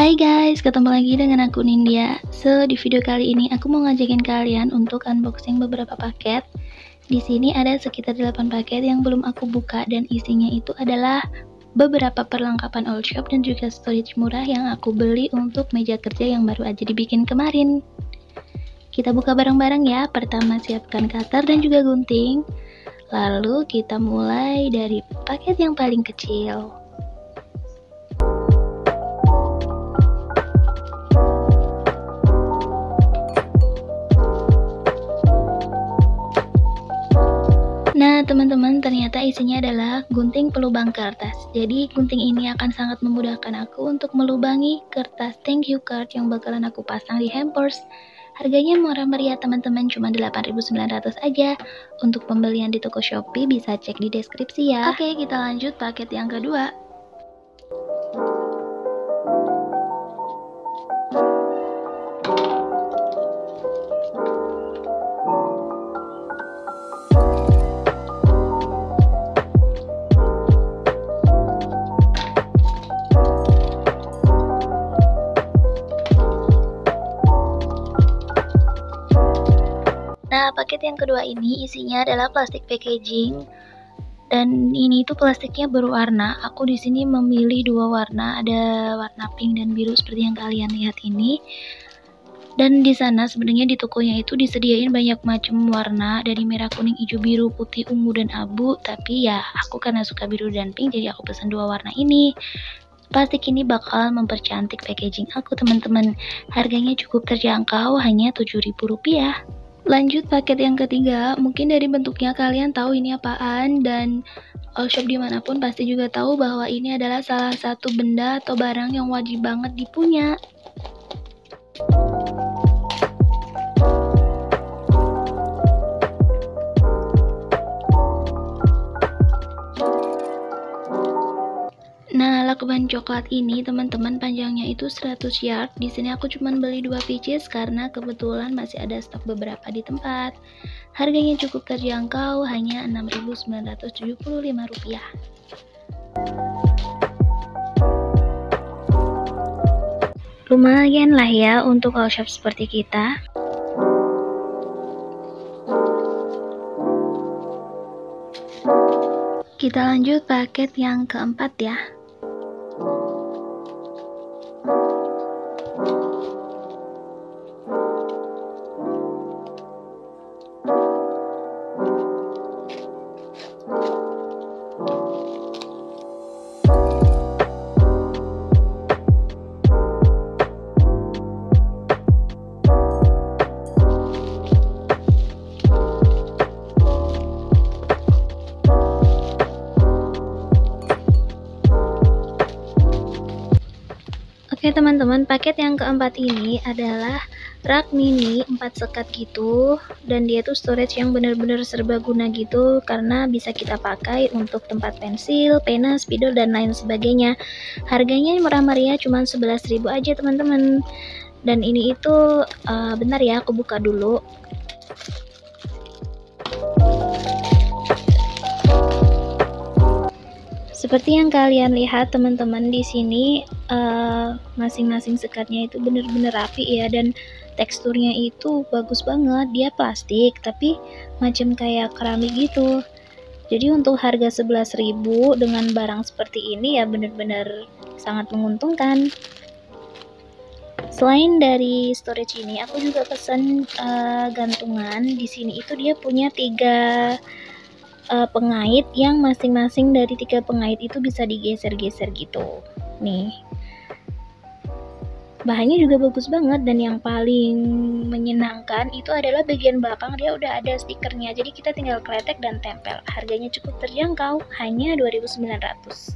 Hai guys, ketemu lagi dengan aku Nindya. Di video kali ini aku mau ngajakin kalian untuk unboxing beberapa paket. Di sini ada sekitar 8 paket yang belum aku buka dan isinya itu adalah beberapa perlengkapan all shop dan juga storage murah yang aku beli untuk meja kerja yang baru aja dibikin kemarin. Kita buka bareng-bareng ya. Pertama siapkan cutter dan juga gunting. Lalu kita mulai dari paket yang paling kecil. Nah teman-teman, ternyata isinya adalah gunting pelubang kertas. Jadi gunting ini akan sangat memudahkan aku untuk melubangi kertas thank you card yang bakalan aku pasang di hampers. Harganya murah meriah teman-teman, cuma 8.900 aja. Untuk pembelian di toko Shopee bisa cek di deskripsi ya. Oke, kita lanjut paket yang kedua. Nah, paket yang kedua ini isinya adalah plastik packaging dan ini tuh plastiknya berwarna. Aku di sini memilih dua warna, ada warna pink dan biru seperti yang kalian lihat ini. Dan di sana sebenarnya di tokonya itu disediain banyak macam warna dari merah, kuning, hijau, biru, putih, ungu dan abu. Tapi ya aku karena suka biru dan pink jadi aku pesan dua warna ini. Plastik ini bakal mempercantik packaging aku teman-teman. Harganya cukup terjangkau, hanya Rp7.000. Lanjut paket yang ketiga, mungkin dari bentuknya kalian tahu ini apaan, dan all shop dimanapun pasti juga tahu bahwa ini adalah salah satu benda atau barang yang wajib banget dipunya. Nah, lakban coklat ini teman-teman panjangnya itu 100 yard. Di sini aku cuma beli 2 pieces karena kebetulan masih ada stok beberapa di tempat. Harganya cukup terjangkau, hanya Rp6.975. Lumayan lah ya untuk all shop seperti kita. Kita lanjut paket yang keempat ya. Oke teman-teman, paket yang keempat ini adalah rak mini 4 sekat gitu, dan dia tuh storage yang bener-bener serbaguna gitu karena bisa kita pakai untuk tempat pensil, pena, spidol dan lain sebagainya. Harganya murah meriah, cuma 11.000 aja teman-teman. Dan ini itu bentar ya, aku buka dulu. Seperti yang kalian lihat teman-teman, di sini masing-masing sekatnya itu bener-bener rapi ya, dan teksturnya itu bagus banget. Dia plastik tapi macam kayak keramik gitu. Jadi untuk harga 11.000 dengan barang seperti ini ya bener-bener sangat menguntungkan. Selain dari storage ini, aku juga pesan gantungan. Di sini itu dia punya 3 pengait yang masing-masing dari 3 pengait itu bisa digeser-geser gitu. Nih, bahannya juga bagus banget, dan yang paling menyenangkan itu adalah bagian belakang dia udah ada stikernya, jadi kita tinggal kletek dan tempel. Harganya cukup terjangkau, hanya 2.900.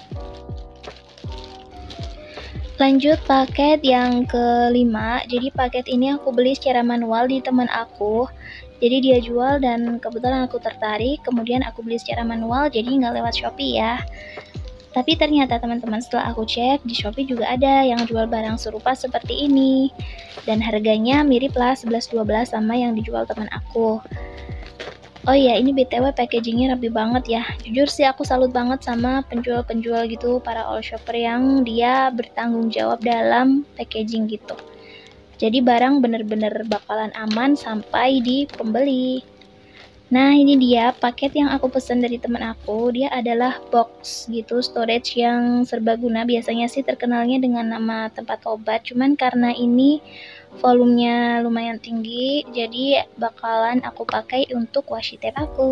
Lanjut paket yang kelima. Jadi paket ini aku beli secara manual di teman aku. Jadi dia jual dan kebetulan aku tertarik, kemudian aku beli secara manual, jadi nggak lewat Shopee ya. Tapi ternyata teman-teman setelah aku cek di Shopee juga ada yang jual barang serupa seperti ini, dan harganya mirip lah 11-12 sama yang dijual teman aku. Oh iya, ini BTW packagingnya rapi banget ya. Jujur sih aku salut banget sama penjual-penjual gitu, para all shopper yang dia bertanggung jawab dalam packaging gitu. Jadi barang bener-bener bakalan aman sampai di pembeli. Nah, ini dia paket yang aku pesan dari teman aku. Dia adalah box gitu, storage yang serbaguna. Biasanya sih terkenalnya dengan nama tempat obat, cuman karena ini volumenya lumayan tinggi, jadi bakalan aku pakai untuk washi tape aku.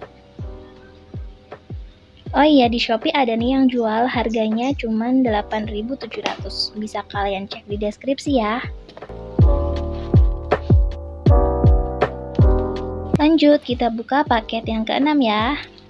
Oh iya, di Shopee ada nih yang jual, harganya cuman 8.700. Bisa kalian cek di deskripsi ya. Lanjut, kita buka paket yang keenam ya.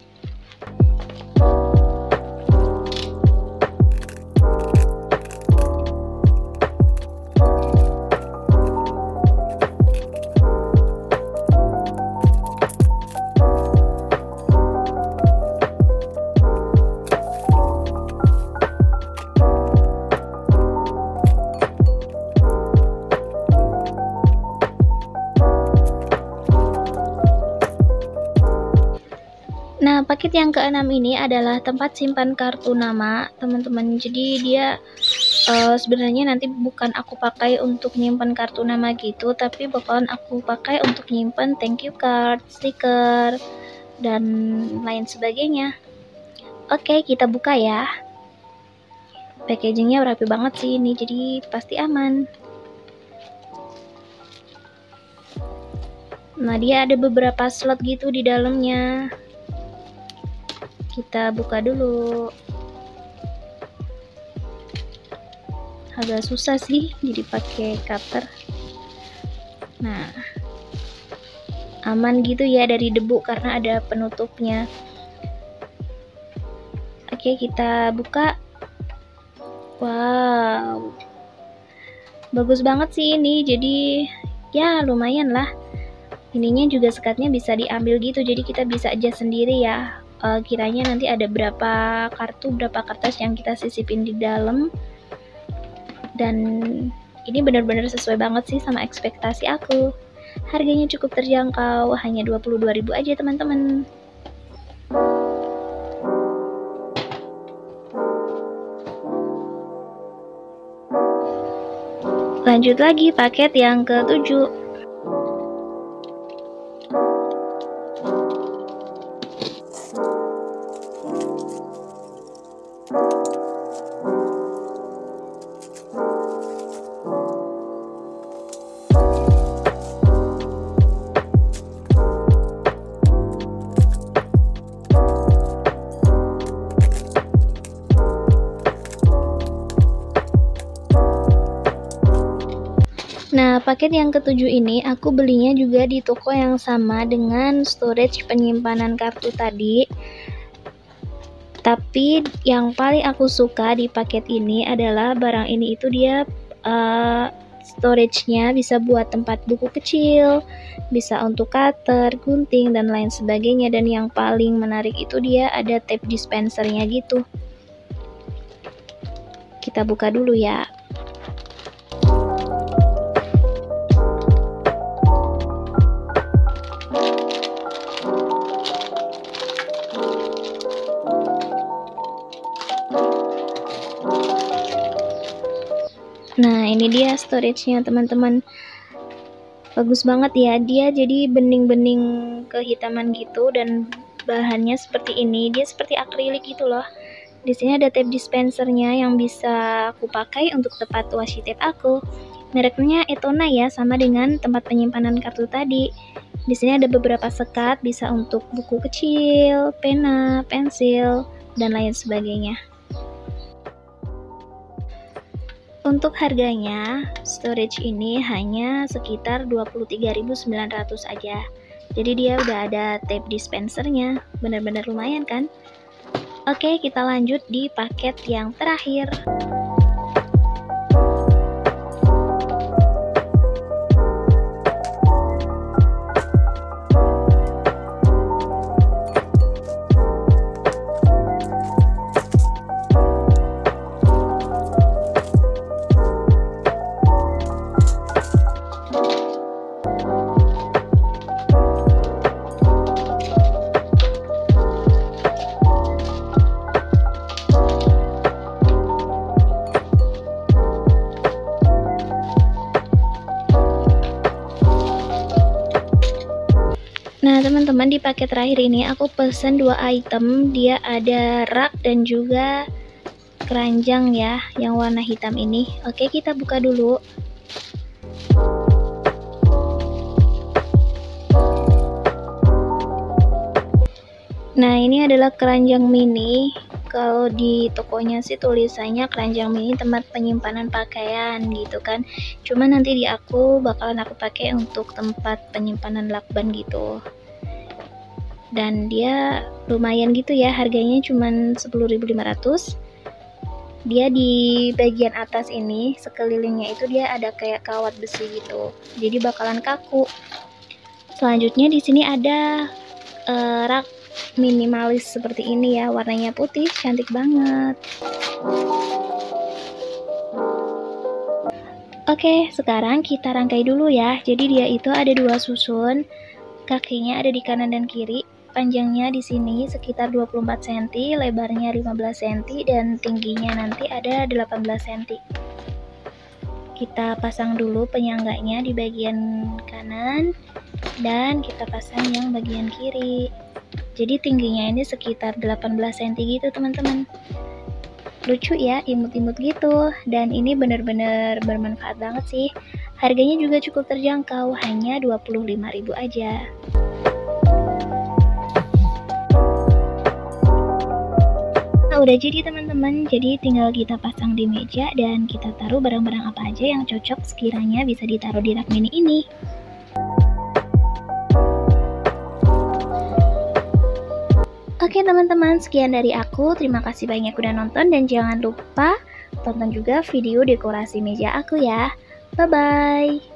Nah, paket yang keenam ini adalah tempat simpan kartu nama, teman-teman. Jadi dia sebenarnya nanti bukan aku pakai untuk nyimpan kartu nama gitu, tapi bakalan aku pakai untuk nyimpan thank you card, stiker, dan lain sebagainya. Oke, kita buka ya. Packagingnya rapi banget sih ini, jadi pasti aman. Nah, dia ada beberapa slot gitu di dalamnya. Kita buka dulu. Agak susah sih jadi pakai cutter. Nah, aman gitu ya dari debu karena ada penutupnya. Oke, kita buka. Wow, bagus banget sih ini. Jadi ya lumayan lah. Ininya juga sekatnya bisa diambil gitu, jadi kita bisa adjust sendiri ya. Kiranya nanti ada berapa kartu, berapa kertas yang kita sisipin di dalam. Dan ini benar-benar sesuai banget sih sama ekspektasi aku. Harganya cukup terjangkau, hanya 22.000 aja teman-teman. Lanjut lagi paket yang ke-7. Nah, paket yang ke-7 ini aku belinya juga di toko yang sama dengan storage penyimpanan kartu tadi. Tapi yang paling aku suka di paket ini adalah barang ini itu dia storage-nya bisa buat tempat buku kecil, bisa untuk cutter, gunting, dan lain sebagainya. Dan yang paling menarik itu dia ada tape dispensernya gitu. Kita buka dulu ya. Nah, ini dia storage-nya teman-teman. Bagus banget ya, dia jadi bening-bening kehitaman gitu dan bahannya seperti ini. Dia seperti akrilik gitu loh. Di sini ada tape dispensernya yang bisa aku pakai untuk tempat washi tape aku. Mereknya Etona ya, sama dengan tempat penyimpanan kartu tadi. Di sini ada beberapa sekat, bisa untuk buku kecil, pena, pensil, dan lain sebagainya. Untuk harganya, storage ini hanya sekitar 23.900 aja. Jadi dia udah ada tape dispensernya, bener-bener lumayan kan? Oke, kita lanjut di paket yang terakhir. Nah teman-teman, di paket terakhir ini aku pesen 2 item. Dia ada rak dan juga keranjang ya, yang warna hitam ini. Oke, kita buka dulu. Nah ini adalah keranjang mini. Kalau di tokonya sih tulisannya keranjang mini tempat penyimpanan pakaian gitu kan. Cuma nanti di aku bakalan aku pakai untuk tempat penyimpanan lakban gitu. Dan dia lumayan gitu ya, harganya cuman 10.500. Dia di bagian atas ini sekelilingnya itu dia ada kayak kawat besi gitu. Jadi bakalan kaku. Selanjutnya di sini ada rak minimalis seperti ini ya, warnanya putih, cantik banget. Oke, sekarang kita rangkai dulu ya. Jadi dia itu ada 2 susun, kakinya ada di kanan dan kiri, panjangnya di sini sekitar 24 cm, lebarnya 15 cm, dan tingginya nanti ada 18 cm. Kita pasang dulu penyangganya di bagian kanan, dan kita pasang yang bagian kiri. Jadi tingginya ini sekitar 18 cm gitu teman-teman. Lucu ya, imut-imut gitu. Dan ini bener-bener bermanfaat banget sih. Harganya juga cukup terjangkau, hanya 25.000 aja. Nah udah jadi teman-teman, jadi tinggal kita pasang di meja dan kita taruh barang-barang apa aja yang cocok sekiranya bisa ditaruh di rak mini ini. Oke teman-teman, sekian dari aku. Terima kasih banyak udah nonton dan jangan lupa tonton juga video dekorasi meja aku ya. Bye-bye.